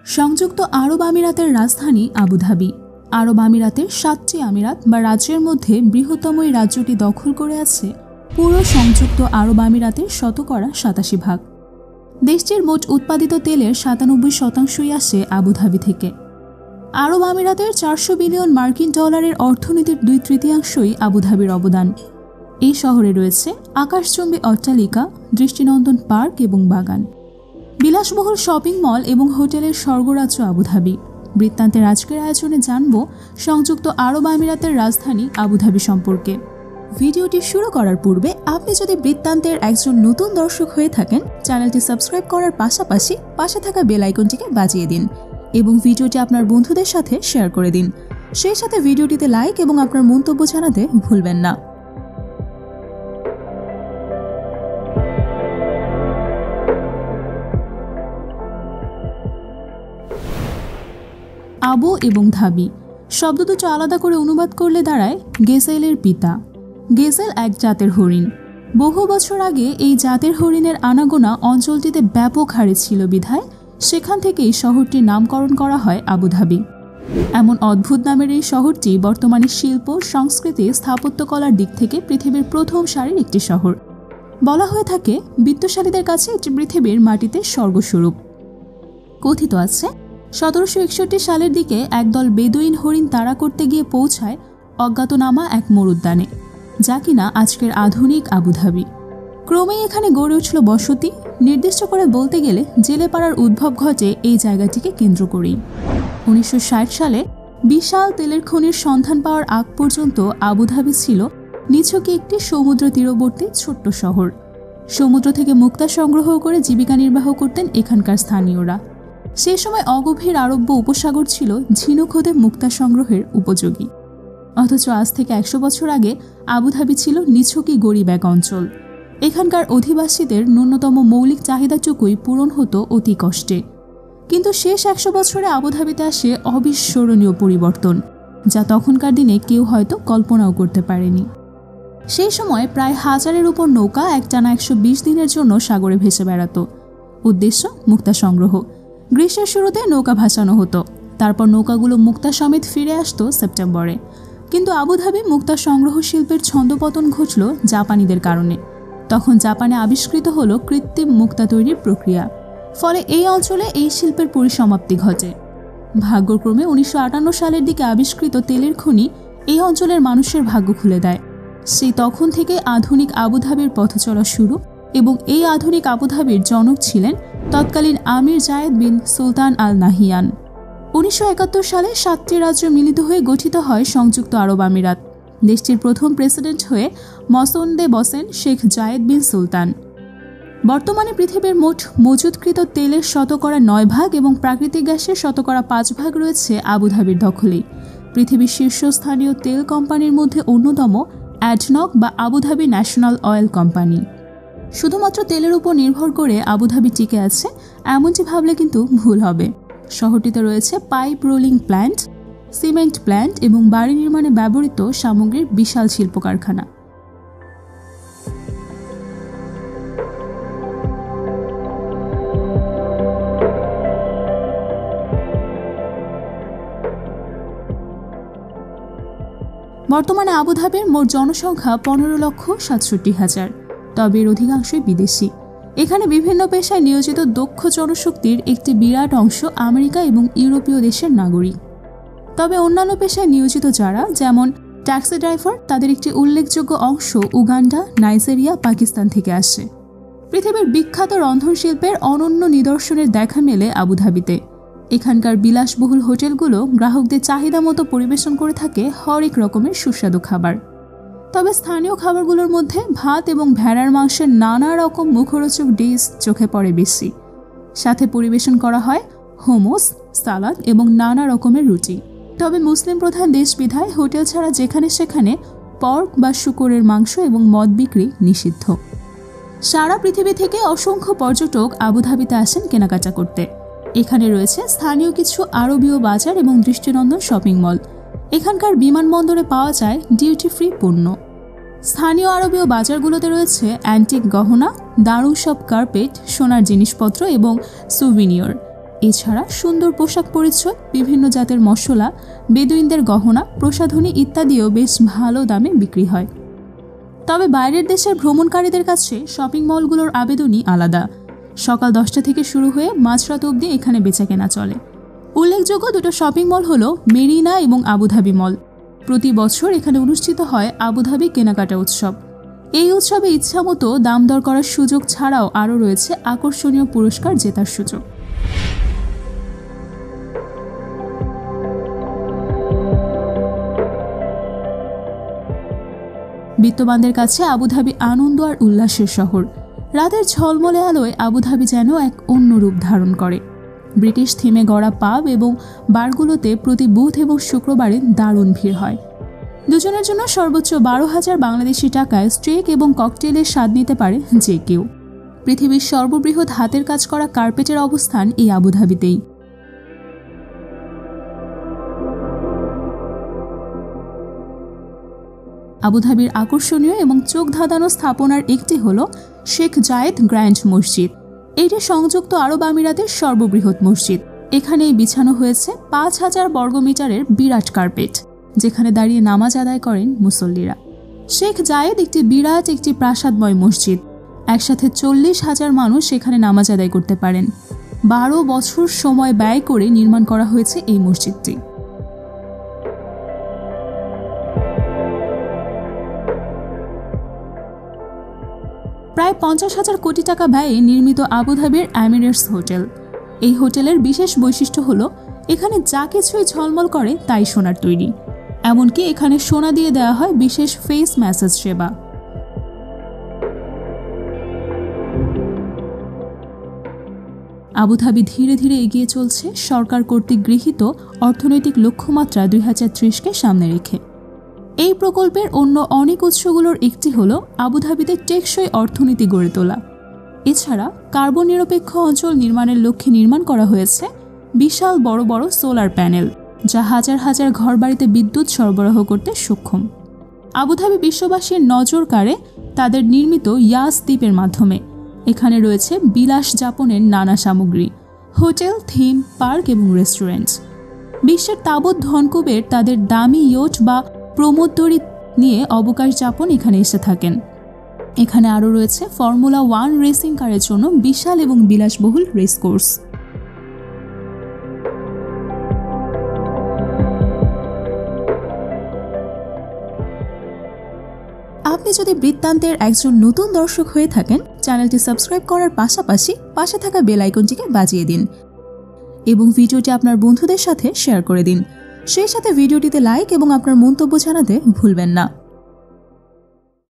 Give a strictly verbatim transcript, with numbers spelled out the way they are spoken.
সংযুক্ত আরব আমিরাতের রাজধানী আবুধাবি। আরব আমিরাতের সাতটি আমিরাত বা রাজ্যের মধ্যে বৃহত্তম এই রাজ্যটি দখল করে আছে পুরো সংযুক্ত আরব আমিরাতের শতকরা সাতাশি ভাগ। দেশটির মোট উৎপাদিত তেলের সাতানব্বই শতাংশই আসে আবুধাবি থেকে। আরব আমিরাতের চারশো বিলিয়ন মার্কিন ডলারের অর্থনীতির দুই তৃতীয়াংশই আবুধাবির অবদান। এই শহরে রয়েছে আকাশচুম্বী অট্টালিকা, দৃষ্টিনন্দন পার্ক এবং বাগান, বিলাসবহুল শপিং মল এবং হোটেলের স্বর্গরাজ্য আবুধাবি। বৃত্তান্তের আজকের আয়োজনে জানব সংযুক্ত আরব আমিরাতের রাজধানী আবুধাবি সম্পর্কে। ভিডিওটি শুরু করার পূর্বে আপনি যদি বৃত্তান্তের একজন নতুন দর্শক হয়ে থাকেন, চ্যানেলটি সাবস্ক্রাইব করার পাশাপাশি পাশে থাকা বেল আইকনটিকে বাজিয়ে দিন এবং ভিডিওটি আপনার বন্ধুদের সাথে শেয়ার করে দিন। সেই সাথে ভিডিওটিতে লাইক এবং আপনার মন্তব্য জানাতে ভুলবেন না। আবু এবং ধাবি শব্দ দুটো আলাদা করে অনুবাদ করলে দাঁড়ায় গেজেলের পিতা। গেজেল এক জাতের হরিণ। বহু বছর আগে এই জাতের হরিণের আনাগোনা অঞ্চলটিতে ব্যাপক হারে ছিল বিধায় সেখান থেকেই শহরটির নামকরণ করা হয় আবুধাবি। এমন অদ্ভুত নামের এই শহরটি বর্তমানে শিল্প, সংস্কৃতি, স্থাপত্যকলার দিক থেকে পৃথিবীর প্রথম সারির একটি শহর। বলা হয়ে থাকে বিত্তশালীদের কাছে এটি পৃথিবীর মাটিতে স্বর্গস্বরূপ। কথিত আছে সতেরোশো একষট্টি সালের দিকে একদল বেদুইন হরিণ তাড়া করতে গিয়ে পৌঁছায় অজ্ঞাতনামা এক মরুদ্যানে, যা কিনা আজকের আধুনিক আবুধাবি। ক্রমেই এখানে গড়ে উঠল বসতি। নির্দিষ্ট করে বলতে গেলে জেলে পাড়ার উদ্ভব ঘটে এই জায়গাটিকে কেন্দ্র করেই। উনিশশো ষাট সালে বিশাল তেলের খনির সন্ধান পাওয়ার আগ পর্যন্ত আবুধাবি ছিল নিছকই একটি সমুদ্র তীরবর্তী ছোট্ট শহর। সমুদ্র থেকে মুক্তা সংগ্রহ করে জীবিকা নির্বাহ করতেন এখানকার স্থানীয়রা। সে সময় অগভীর আরব্য উপসাগর ছিল ঝিনুক হতে মুক্তা সংগ্রহের উপযোগী। অথচ আজ থেকে একশো বছর আগে আবুধাবি ছিল নিছকই গরিব এক অঞ্চল। এখানকার অধিবাসীদের ন্যূনতম মৌলিক চাহিদাটুকুই পূরণ হতো অতি কষ্টে। কিন্তু শেষ একশো বছরে আবুধাবিতে আসে অবিস্মরণীয় পরিবর্তন, যা তখনকার দিনে কেউ হয়তো কল্পনাও করতে পারেনি। সেই সময় প্রায় হাজারের উপর নৌকা একটানা একশো বিশ দিনের জন্য সাগরে ভেসে বেড়াত। উদ্দেশ্য মুক্তা সংগ্রহ। গ্রীষ্মের শুরুতে নৌকা ভাসানো হতো, তারপর নৌকাগুলো মুক্তা সমেত ফিরে আসতো সেপ্টেম্বরে। কিন্তু আবুধাবি মুক্তা সংগ্রহ শিল্পের ছন্দপতন ঘটল জাপানিদের কারণে। তখন জাপানে আবিষ্কৃত হল কৃত্রিম মুক্তা তৈরির প্রক্রিয়া। ফলে এই অঞ্চলে এই শিল্পের পরিসমাপ্তি ঘটে। ভাগ্যক্রমে উনিশশো আটান্ন সালের দিকে আবিষ্কৃত তেলের খনি এই অঞ্চলের মানুষের ভাগ্য খুলে দেয়। সেই তখন থেকে আধুনিক আবুধাবির পথ চলা শুরু এবং এই আধুনিক আবুধাবির জনক ছিলেন তৎকালীন আমির জায়েদ বিন সুলতান আল নাহিয়ান। উনিশশো একাত্তর সালে সাতটি রাজ্য মিলিত হয়ে গঠিত হয় সংযুক্ত আরব আমিরাত। দেশটির প্রথম প্রেসিডেন্ট হয়ে মসনদে বসেন শেখ জায়েদ বিন সুলতান। বর্তমানে পৃথিবীর মোট মজুতকৃত তেলের শতকরা নয় ভাগ এবং প্রাকৃতিক গ্যাসের শতকরা পাঁচ ভাগ রয়েছে আবুধাবির দখলেই। পৃথিবীর শীর্ষস্থানীয় তেল কোম্পানির মধ্যে অন্যতম অ্যাডনক বা আবুধাবি ন্যাশনাল অয়েল কোম্পানি। শুধুমাত্র তেলের উপর নির্ভর করে আবুধাবি টিকে আছে এমনটি ভাবলে কিন্তু ভুল হবে। শহরটিতে রয়েছে pipe rolling plant, cement plant এবং বাড়ি নির্মাণে ব্যবহৃত সামগ্রীর বিশাল শিল্প কারখানা। বর্তমানে আবুধাবির মোট জনসংখ্যা পনেরো লক্ষ সাতষট্টি হাজার, তবে এর অধিকাংশই বিদেশি। এখানে বিভিন্ন পেশায় নিয়োজিত দক্ষ জনশক্তির একটি বিরাট অংশ আমেরিকা এবং ইউরোপীয় দেশের নাগরিক। তবে অন্যান্য পেশায় নিয়োজিত যারা, যেমন ট্যাক্সি ড্রাইভার, তাদের একটি উল্লেখযোগ্য অংশ উগান্ডা, নাইজেরিয়া, পাকিস্তান থেকে আসে। পৃথিবীর বিখ্যাত রন্ধনশিল্পের অনন্য নিদর্শনের দেখা মেলে আবুধাবিতে। এখানকার বিলাসবহুল হোটেলগুলো গ্রাহকদের চাহিদা মতো পরিবেশন করে থাকে হরেক রকমের সুস্বাদু খাবার। তবে স্থানীয় খাবারগুলোর মধ্যে ভাত এবং ভেড়ার মাংসের নানা রকম মুখরোচক ডিশ চোখে পড়ে বেশি। সাথে পরিবেশন করা হয় হোমস, সালাদ এবং নানা রকমের রুটি। তবে মুসলিম প্রধান দেশ বিধায় হোটেল ছাড়া যেখানে সেখানে পর্ক বা শূকরের মাংস এবং মদ বিক্রি নিষিদ্ধ। সারা পৃথিবী থেকে অসংখ্য পর্যটক আবুধাবিতে আসেন কেনাকাটা করতে। এখানে রয়েছে স্থানীয় কিছু আরবীয় বাজার এবং দৃষ্টিনন্দন শপিং মল। এখানকার বিমানবন্দরে পাওয়া যায় ডিউটি ফ্রি পণ্য। স্থানীয় আরবীয় বাজারগুলোতে রয়েছে অ্যান্টিক গহনা, দারুণ সব কার্পেট, সোনার জিনিসপত্র এবং সুভিনিয়র। এছাড়া সুন্দর পোশাক পরিচ্ছদ, বিভিন্ন জাতের মশলা, বেদুইনদের গহনা, প্রসাধনী ইত্যাদিও বেশ ভালো দামে বিক্রি হয়। তবে বাইরের দেশের ভ্রমণকারীদের কাছে শপিং মলগুলোর আবেদনই আলাদা। সকাল দশটা থেকে শুরু হয়ে মাঝরাত অবধি এখানে বেচাকেনা চলে। উল্লেখযোগ্য দুটো শপিং মল হলো মেরিনা এবং আবুধাবি মল। প্রতি বছর এখানে অনুষ্ঠিত হয় আবুধাবি কেনাকাটা উৎসব। এই উৎসবে ইচ্ছামতো দাম দর করার সুযোগ ছাড়াও আরও রয়েছে আকর্ষণীয় পুরস্কার জেতার সুযোগ। বিত্তবানদের কাছে আবুধাবি আনন্দ আর উল্লাসের শহর। রাতের ঝলমলে আলোয় আবুধাবি যেন এক অন্য রূপ ধারণ করে। ব্রিটিশ থিমে গড়া পাব এবং বারগুলোতে প্রতি বুধ এবং শুক্রবারে দারুণ ভিড় হয়। দুজনের জন্য সর্বোচ্চ বারো হাজার বাংলাদেশি টাকায় স্টেক এবং ককটেলের স্বাদ নিতে পারে যে কেউ। পৃথিবীর সর্ববৃহৎ হাতের কাজ করা কার্পেটের অবস্থান এই আবুধাবিতেই। আবুধাবির আকর্ষণীয় এবং চোখ ধাঁধানো স্থাপনার একটি হল শেখ জায়েদ গ্র্যান্ড মসজিদ। এটি সংযুক্ত আরব আমিরাতের সর্ববৃহৎ মসজিদ। এখানেই বিছানো হয়েছে পাঁচ হাজার বর্গমিটারের বিরাট কার্পেট, যেখানে দাঁড়িয়ে নামাজ আদায় করেন মুসল্লিরা। শেখ জায়েদ একটি বিরাট একটি প্রাসাদময় মসজিদ। একসাথে চল্লিশ হাজার মানুষ এখানে নামাজ আদায় করতে পারেন। বারো বছর সময় ব্যয় করে নির্মাণ করা হয়েছে এই মসজিদটি। প্রায় পঞ্চাশ হাজার কোটি টাকা ব্যয়ে নির্মিত আবুধাবির এমিরেটস হোটেল। এই হোটেলের বিশেষ বৈশিষ্ট্য হল এখানে যা কিছুই ঝলমল করে তাই সোনার তৈরি। এমনকি এখানে সোনা দিয়ে দেওয়া হয় বিশেষ ফেস ম্যাসাজ সেবা। আবুধাবি ধীরে ধীরে এগিয়ে চলছে সরকার কর্তৃক গৃহীত অর্থনৈতিক লক্ষ্যমাত্রা দুই হাজার ত্রিশকে সামনে রেখে। এই প্রকল্পের অন্য অনেক উৎসগুলোর একটি হল আবুধাবিতে টেকসই অর্থনীতি গড়ে তোলা। এছাড়া কার্বন নিরপেক্ষ অঞ্চল নির্মাণের লক্ষ্যে নির্মাণ করা হয়েছে বিশাল বড় বড় সোলার প্যানেল, যা হাজার হাজার ঘরবাড়িতে বিদ্যুৎ সরবরাহ করতে সক্ষম। আবুধাবি বিশ্ববাসীর নজর কাড়ে তাদের নির্মিত ইয়াস দ্বীপের মাধ্যমে। এখানে রয়েছে বিলাস যাপনের নানা সামগ্রী, হোটেল, থিম পার্ক এবং রেস্টুরেন্ট। বিশ্বের তাবৎ ধনকুবের তাদের দামি ইয়ট বা প্রমোদদড়ি নিয়ে অবকাশ যাপন এখানে এসে থাকেন। এখানে আরও রয়েছে ফর্মুলা ওয়ান রেসিং কারের জন্য বিশাল এবং বিলাসবহুল রেস কোর্স। আপনি যদি বৃত্তান্তের একজন নতুন দর্শক হয়ে থাকেন, চ্যানেলটি সাবস্ক্রাইব করার পাশাপাশি পাশে থাকা বেল আইকনটিকে বাজিয়ে দিন এবং ভিডিওটি আপনার বন্ধুদের সাথে শেয়ার করে দিন। সেই সাথে ভিডিওটিতে লাইক এবং আপনার মন্তব্য জানাতে ভুলবেন না।